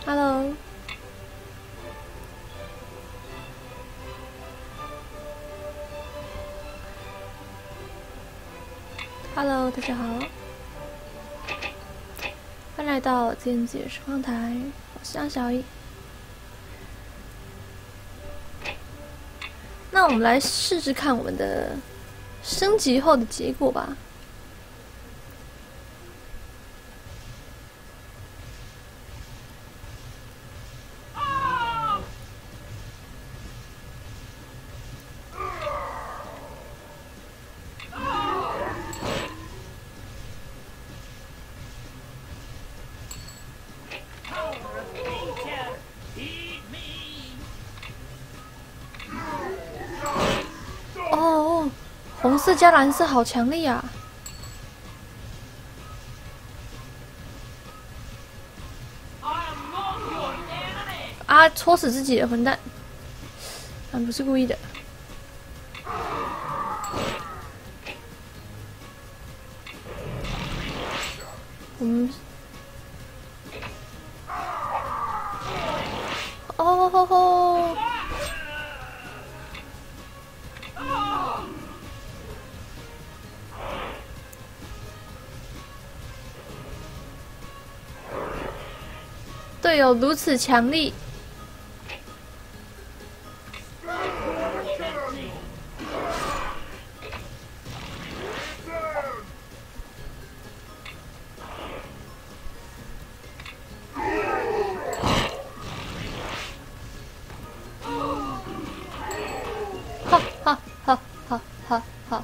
Hello， Hello， 大家好，欢迎来到剑姐实况台，我是张小乙。那我们来试试看我们的升级后的结果吧。哦，红色加蓝色好强力啊！啊，戳死自己的混蛋！俺不是故意的。我们，哦吼吼！队友如此强力。哈哈哈哈哈哈！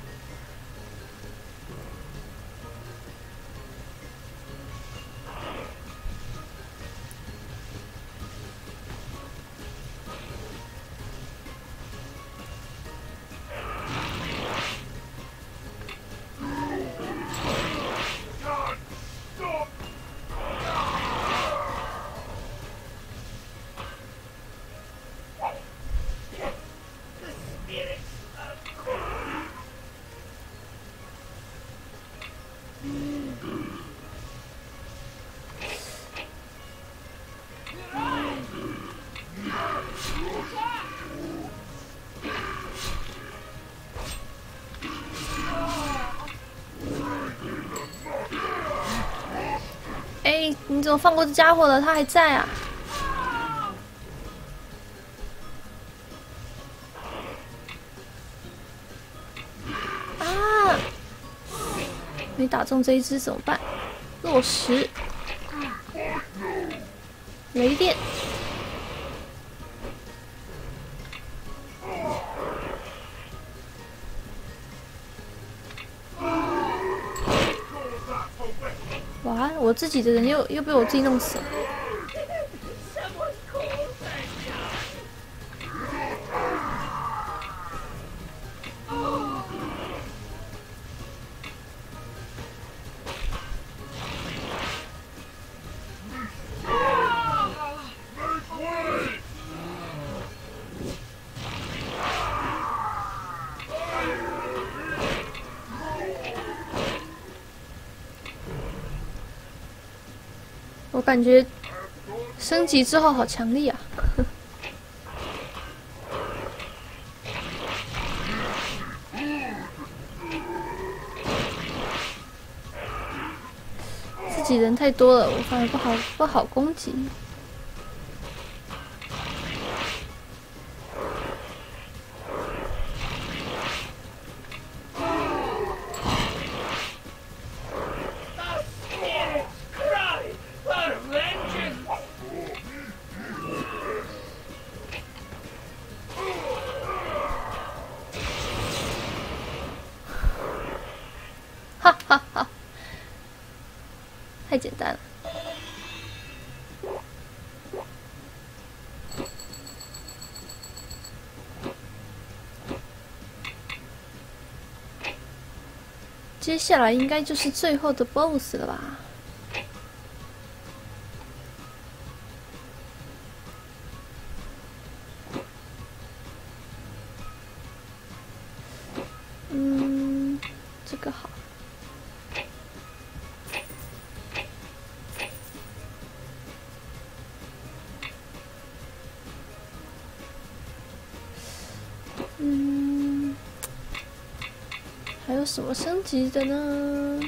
哎，你怎么放过这家伙了？他还在啊！啊！没打中这一只怎么办？落石，雷电。哇！我自己的人又被我自己弄死了。我感觉升级之后好强力啊！自己人太多了，我反而不好攻击。哈哈哈，太简单了。接下来应该就是最后的 BOSS 了吧？这个好。 什么升级的呢？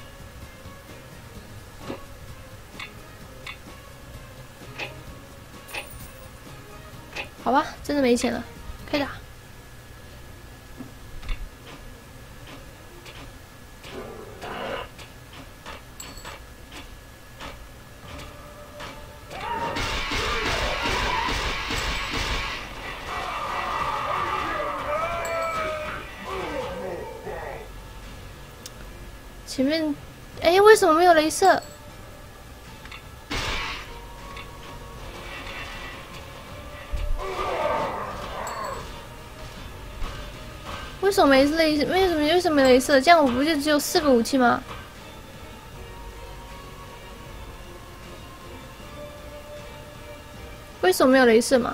好吧，真的没钱了，开打。前面，哎，为什么没有雷射？为什么没雷？为什么没雷射？这样我不就只有4个武器吗？为什么没有雷射嘛？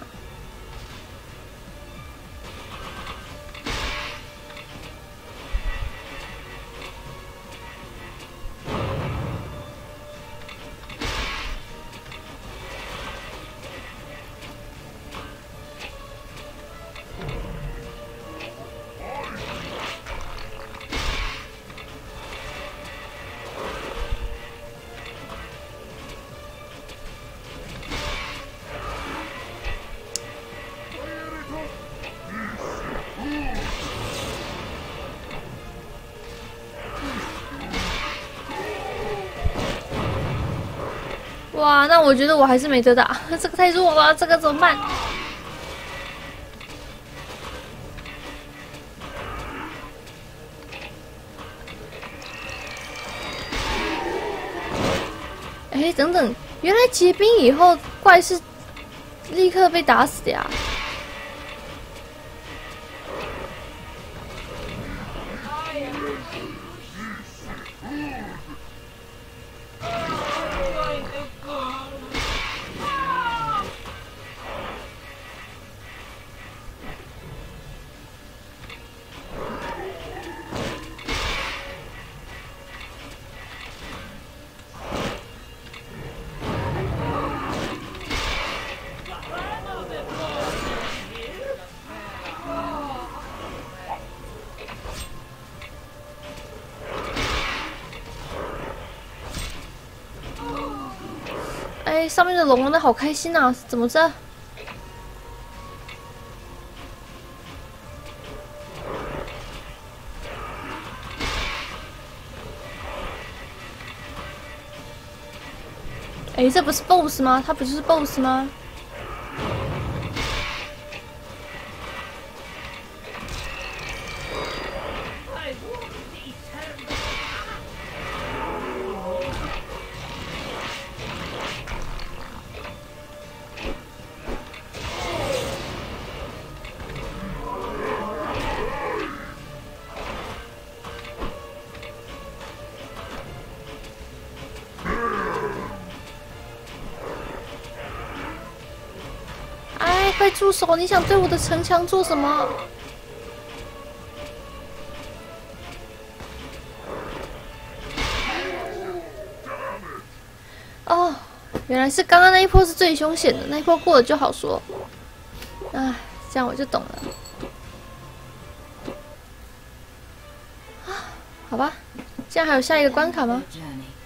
哇，那我觉得我还是没得打，这个太弱了，这个怎么办？哎，等等，原来结冰以后怪是立刻被打死的呀！哎，上面的龙玩的好开心啊！怎么着？哎，这不是 BOSS 吗？他不就是 BOSS 吗？快住手！你想对我的城墙做什么？哦，原来是刚刚那一波是最凶险的，那一波过了就好说。哎，这样我就懂了。啊，好吧，这样还有下一个关卡吗？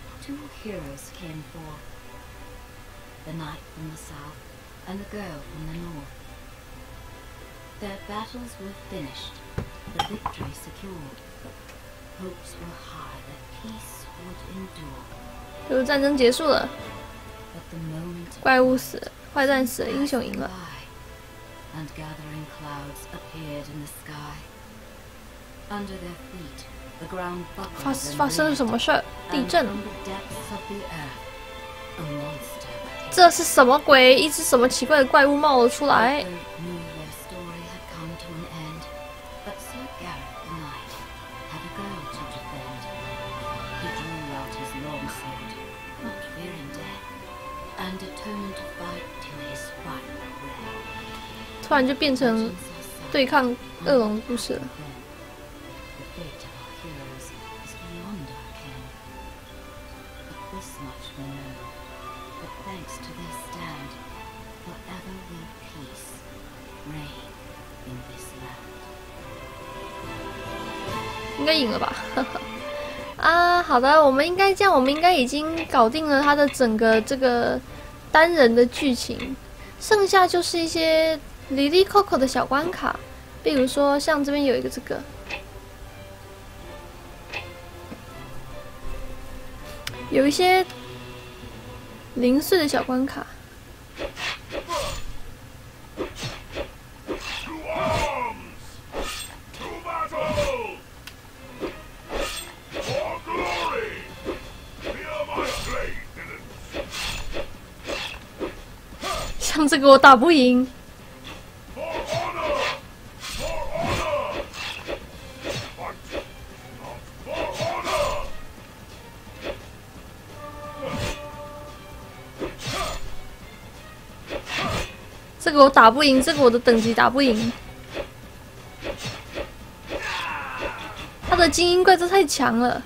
and the girl from the north. Their battles were finished, the victory secured. Hopes were high that peace would endure. 就是战争结束了， But the moment 怪物死了，坏蛋死了，英雄赢了。 And gathering clouds appeared in the sky. Under their feet, the ground buckled 发生了什么事儿？地震。 from the depths of the earth, a monster 这是什么鬼？一只什么奇怪的怪物冒了出来。突然就变成对抗恶龙的故事了。 Thanks to their stand, forever will peace reign in this land. 应该赢了吧？啊，好的，我们应该这样，我们应该已经搞定了他的整个这个单人的剧情，剩下就是一些里里扣扣的小关卡，比如说像这边有一个这个，有一些零碎的小关卡。像这个我打不赢。这个我打不赢，这个我的等级打不赢。他的精英怪这太强了。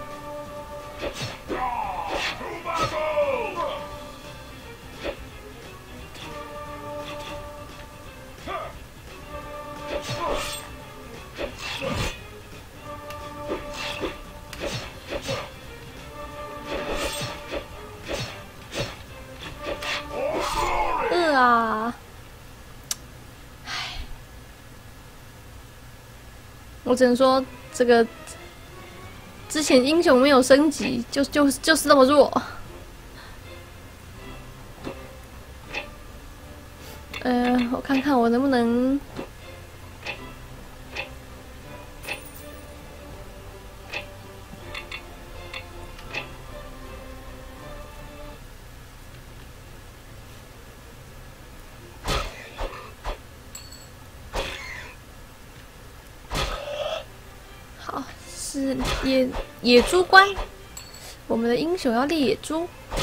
我只能说，这个之前英雄没有升级，就是那么弱。我看看我能不能。是野猪关，我们的英雄要猎野猪。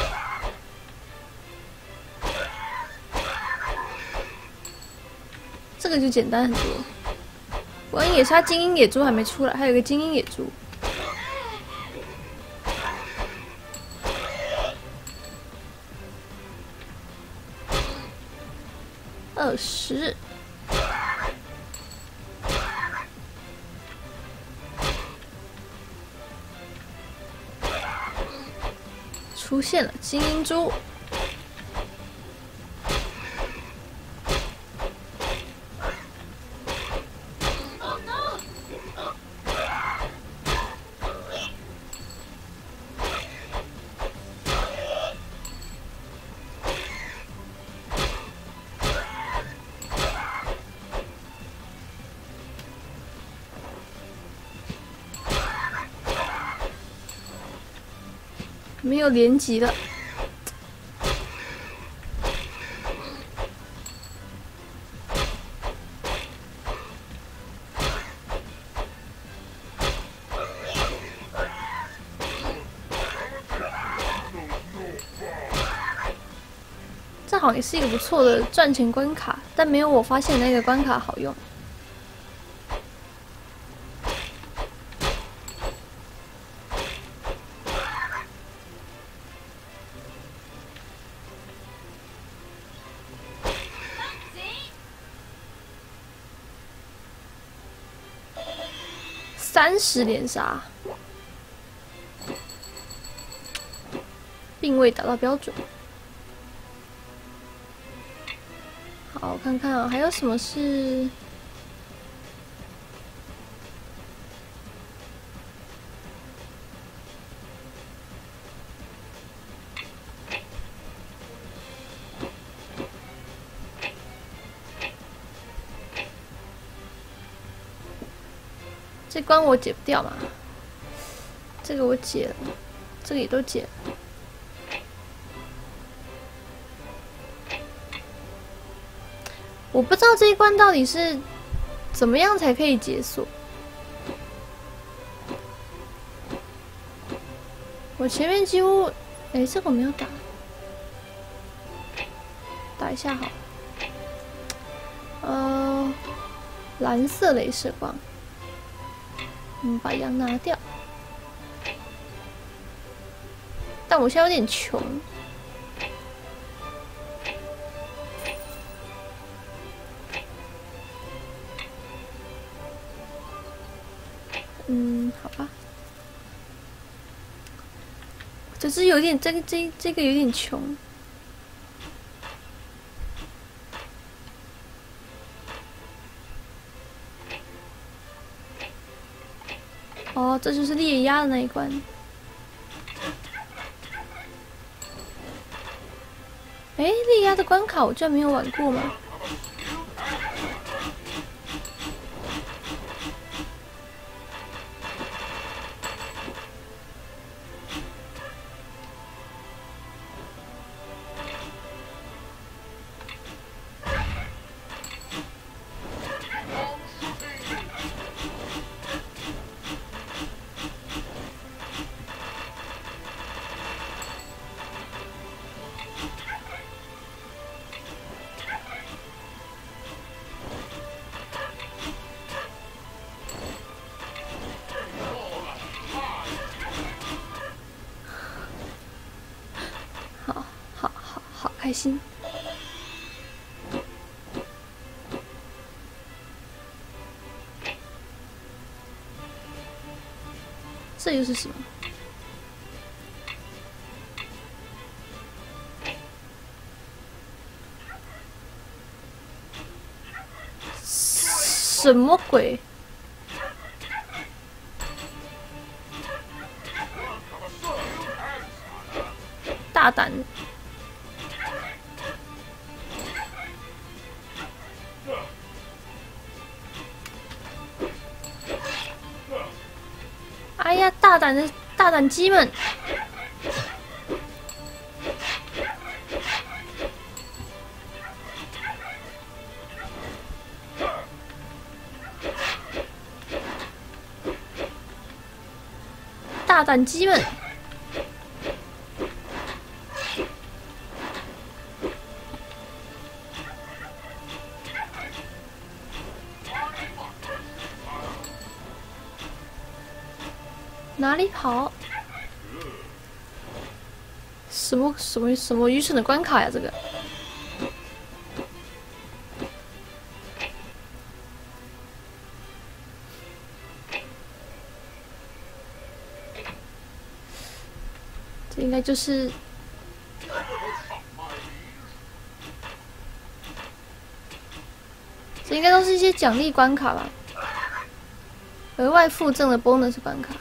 这个就简单很多。关野杀精英野猪还没出来，还有一个精英野猪。20。出现了精英猪，没有连击了。这好像也是一个不错的赚钱关卡，但没有我发现那个关卡好用。30连杀，并未达到标准。好，我看看啊，还有什么是？这关我解不掉嘛？这个我解了，这个也都解了。我不知道这一关到底是怎么样才可以解锁。我前面几乎，这个我没有打，打一下好。蓝色雷射光。把羊拿掉，但我现在有点穷。 好吧。只是有点这个有点穷。哦，这就是猎鸭的那一关。哎，猎鸭的关卡我居然没有玩过吗？好开心。这又是什么？什么鬼？大胆！哎呀，大胆鸡们！大胆鸡们！哪里跑？什么愚蠢的关卡呀！这个。这应该就是，这应该都是一些奖励关卡吧，额外附赠的 bonus 关卡。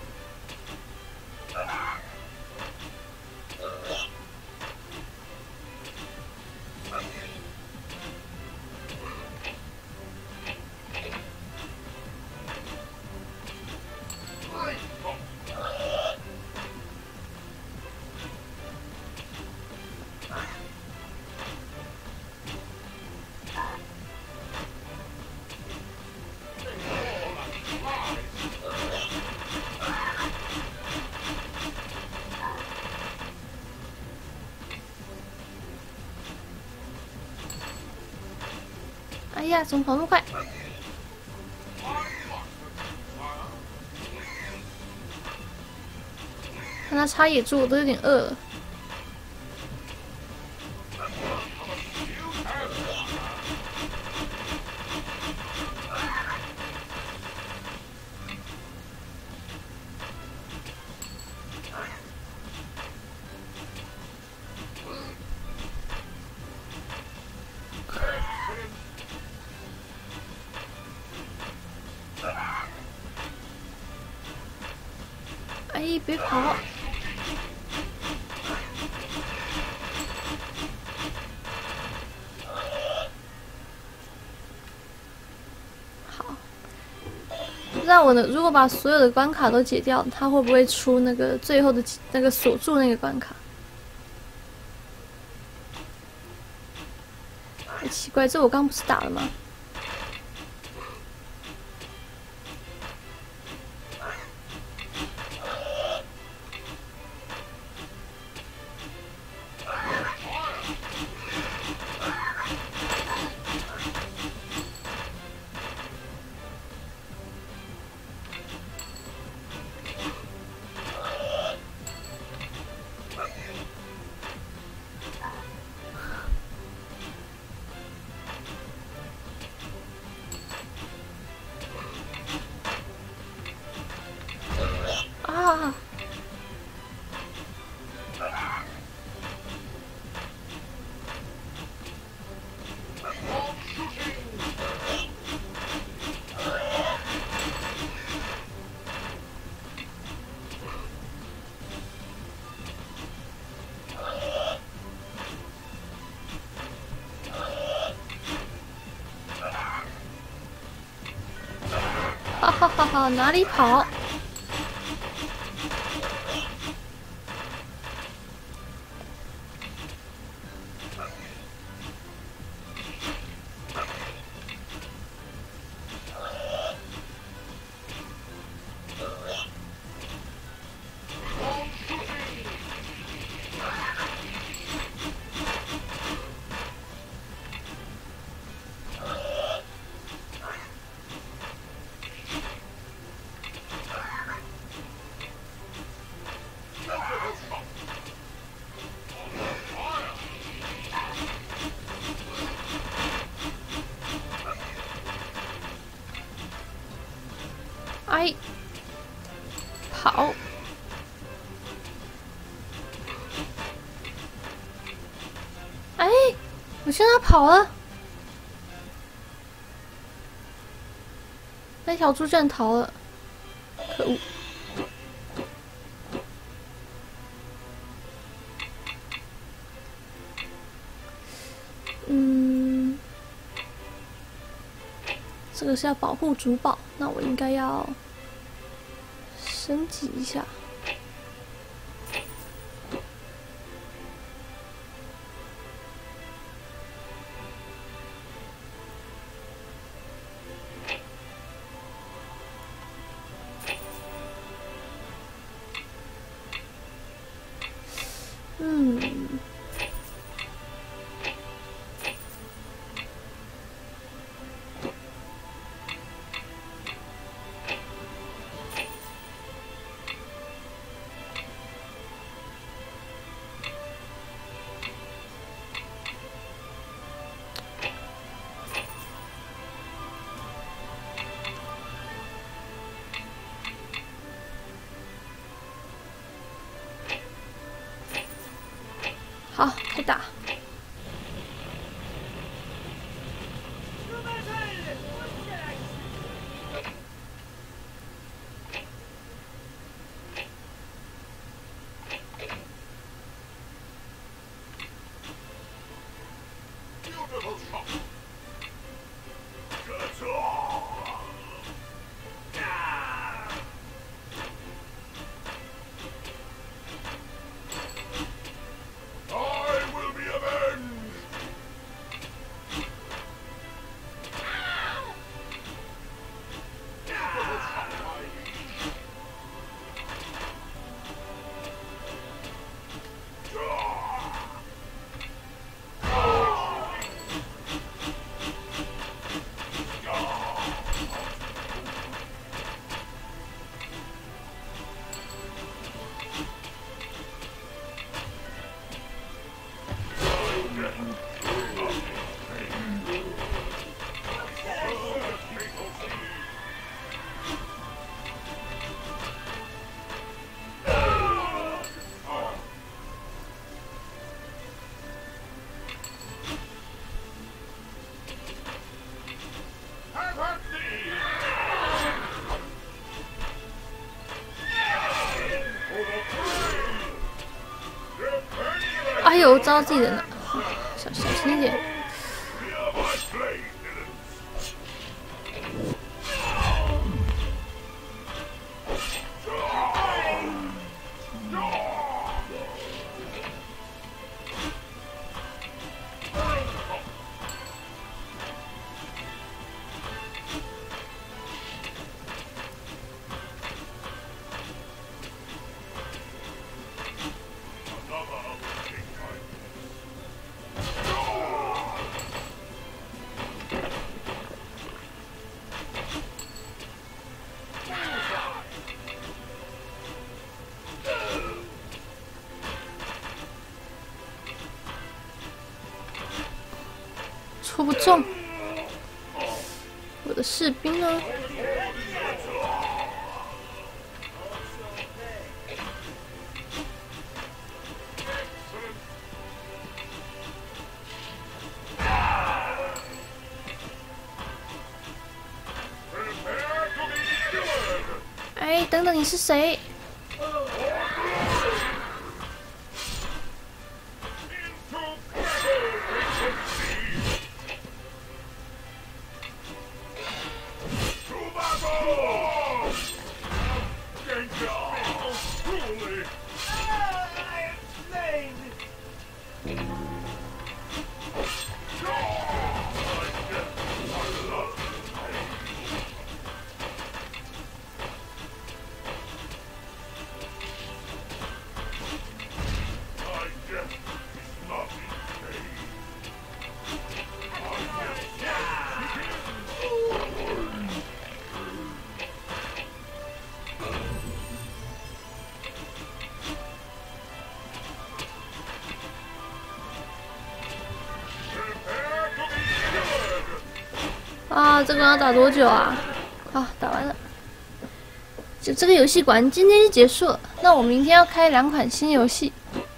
哎呀，怎么跑那么快？看他插野猪，我都有点饿了。哎，别跑！好，不知道我呢，如果把所有的关卡都解掉，它会不会出那个最后的那个锁住那个关卡？很奇怪，这我刚不是打了吗？ 哈哈，哪里跑？哎，跑！哎，我现在跑了，那条猪居然逃了，可恶！这个是要保护主堡，那我应该要升级一下。好，开打！哎呦，招自己人了，小心一点。戳不中，我的士兵呢？哎，等等，你是谁？ 啊，这个要打多久啊？好，打完了。就这个游戏馆今天就结束了。那我明天要开2款新游戏。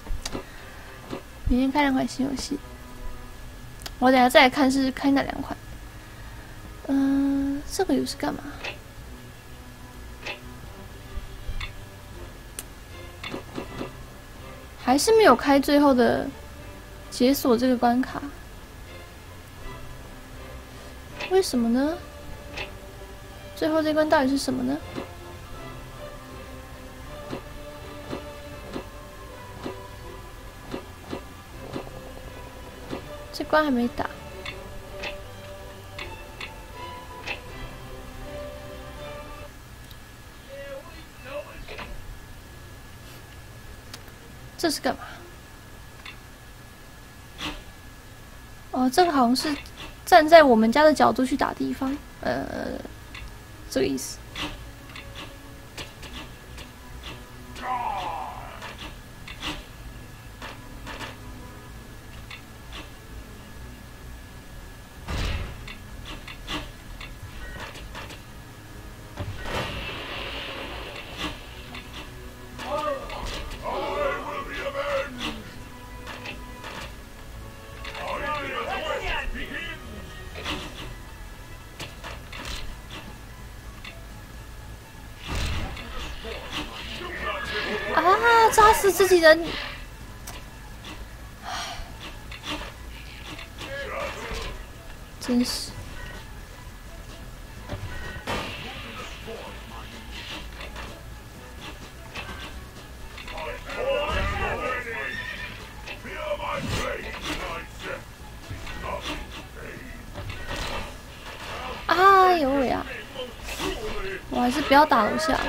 明天开2款新游戏，我等下再来看是开哪2款。这个游戏干嘛？还是没有开最后的解锁这个关卡，为什么呢？最后这关到底是什么呢？这关还没打。这是干嘛？哦，这个好像是站在我们家的角度去打地方，这个意思。啊！炸死自己人！真是。哎呦喂啊！我还是不要打楼下。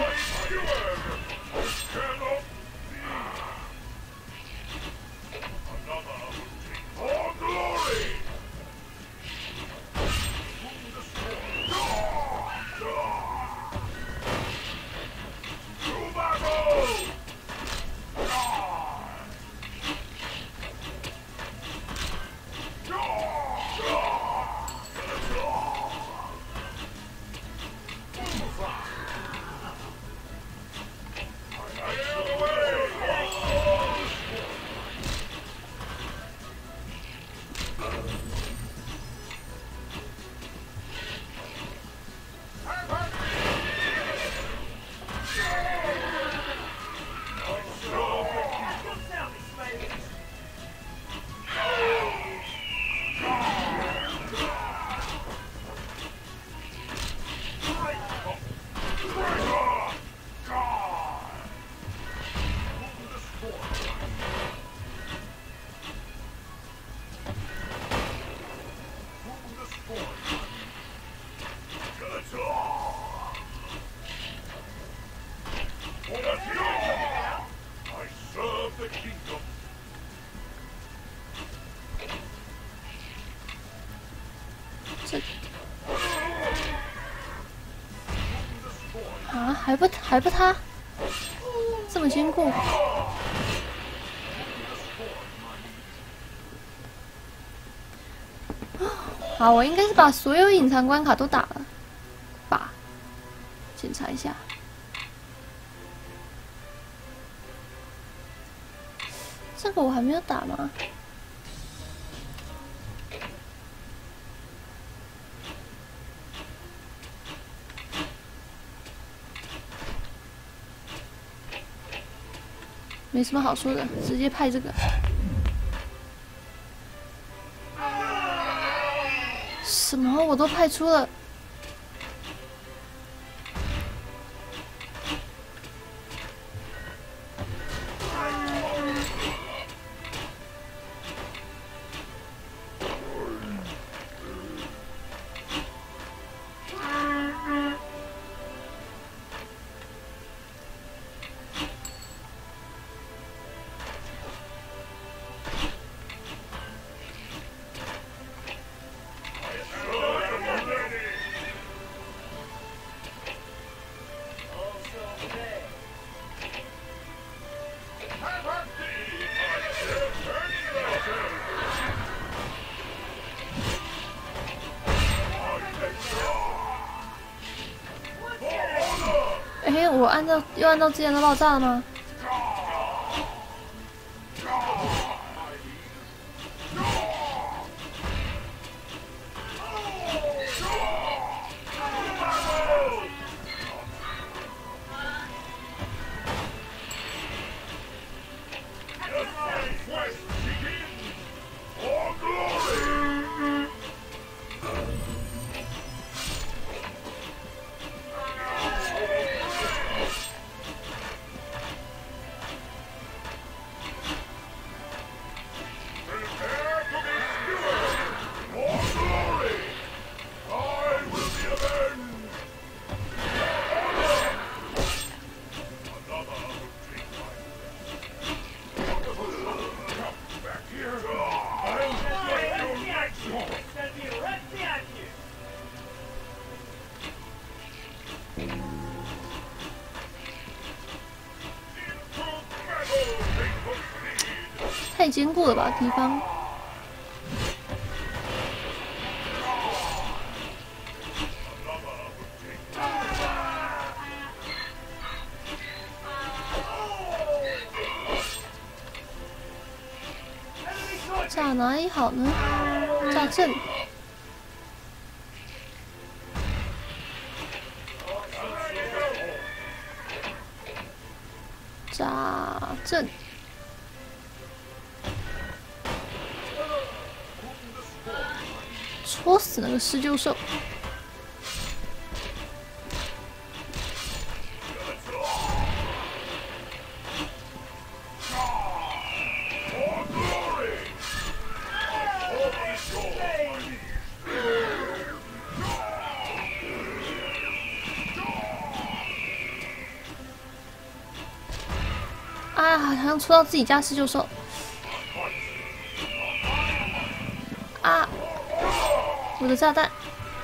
啊，还不他这么坚固？好，我应该是把所有隐藏关卡都打了吧？检查一下。这个我还没有打吗？没什么好说的，直接派这个。什么我都派出了。 我又按到之前的爆炸了吗？太坚固了吧，敌方。炸哪里好呢？炸阵。炸阵。戳死那个施救兽！啊，好像戳到自己家施救兽！啊！我的炸弹！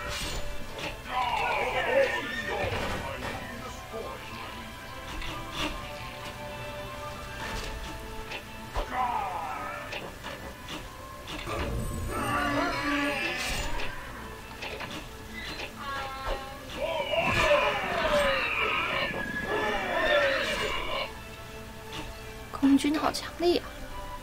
空军好强力啊！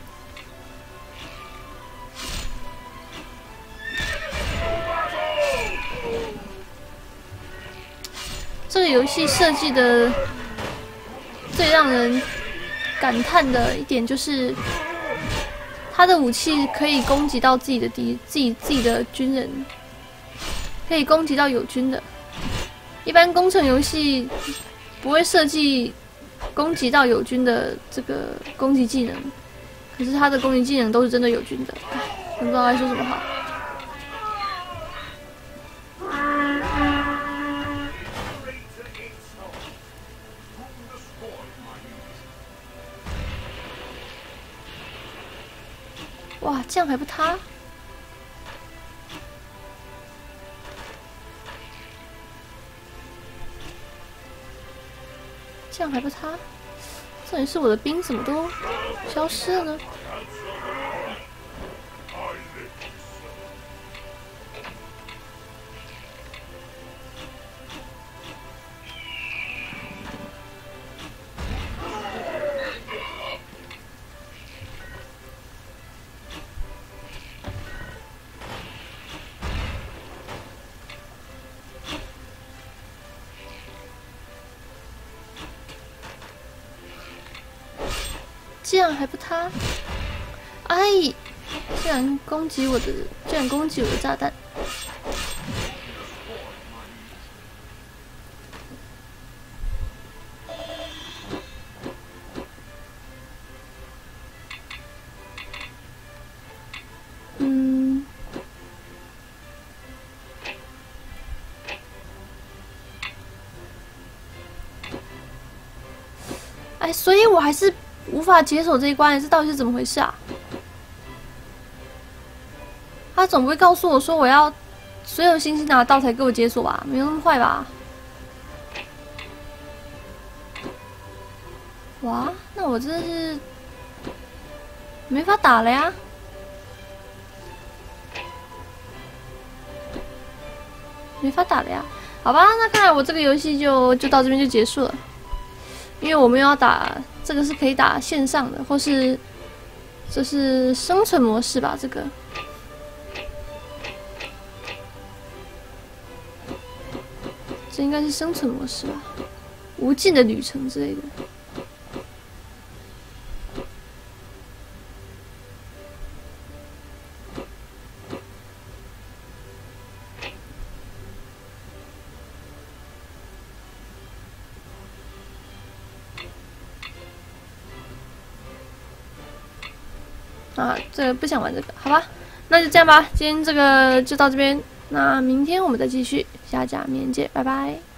这个游戏设计的最让人感叹的一点就是，他的武器可以攻击到自己的军人，可以攻击到友军的。一般工程游戏不会设计攻击到友军的这个攻击技能，可是他的攻击技能都是针对友军的，不知道该说什么好。哇，这样还不塌？这样还不塌？重点是我的兵怎么都消失了呢？这样还不塌？哎，竟然攻击我的炸弹！哎，所以我还是无法解锁这一关，这到底是怎么回事啊？他总不会告诉我说我要所有星星拿到才给我解锁吧？没有那么坏吧？哇，那我真的是没法打了呀！没法打了呀！好吧，那看来我这个游戏就到这边就结束了。 因为我们要打这个是可以打线上的，或是这是生存模式吧？这个这应该是生存模式吧？无尽的旅程之类的。啊，这个不想玩这个，好吧，那就这样吧。今天这个就到这边，那明天我们再继续，下假面见，拜拜。